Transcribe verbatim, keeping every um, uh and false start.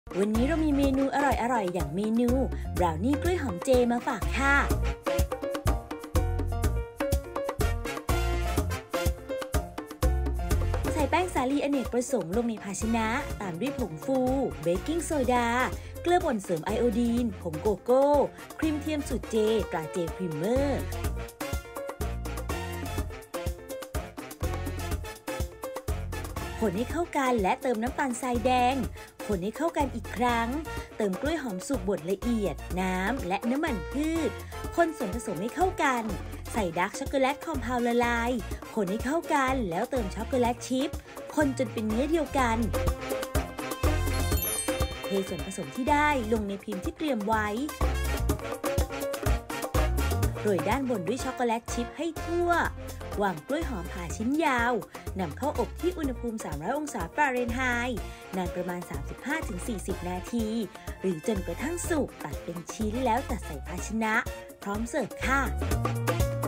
วันนี้เรามีเมนูอร่อยๆอย่างเมนูบราวนี่กล้วยหอมเจมาฝากค่ะใส่แป้งสาลีอเนกประสงค์ลงในภาชนะตามด้วยผงฟูเบกกิ้งโซดาเกลือป่นเสริมไอโอดีนผงโกโก้ครีมเทียมสูตรเจตราเจพรีเมอร์คนให้เข้ากันและเติมน้ำตาลทรายแดงคนให้เข้ากันอีกครั้งเติมกล้วยหอมสุกบดละเอียดน้ำและน้ำมันพืชคนส่วนผสมให้เข้ากันใส่ดาร์กช็อกโกแลตคอมเพลละลายคนให้เข้ากันแล้วเติมช็อกโกแลตชิพคนจนเป็นเนื้อเดียวกันเทส่วนผสมที่ได้ลงในพิมพ์ที่เตรียมไว้โรยด้านบนด้วยช็อกโกแลตชิพให้ทั่ววางกล้วยหอมผ่าชิ้นยาวนำเข้าอบที่อุณหภูมิสามร้อยองศาฟาเรนไฮต์นานประมาณ สามสิบห้าถึงสี่สิบ นาทีหรือจนกระทั่งสุกตัดเป็นชิ้นแล้วจัดใส่ภาชนะพร้อมเสิร์ฟค่ะ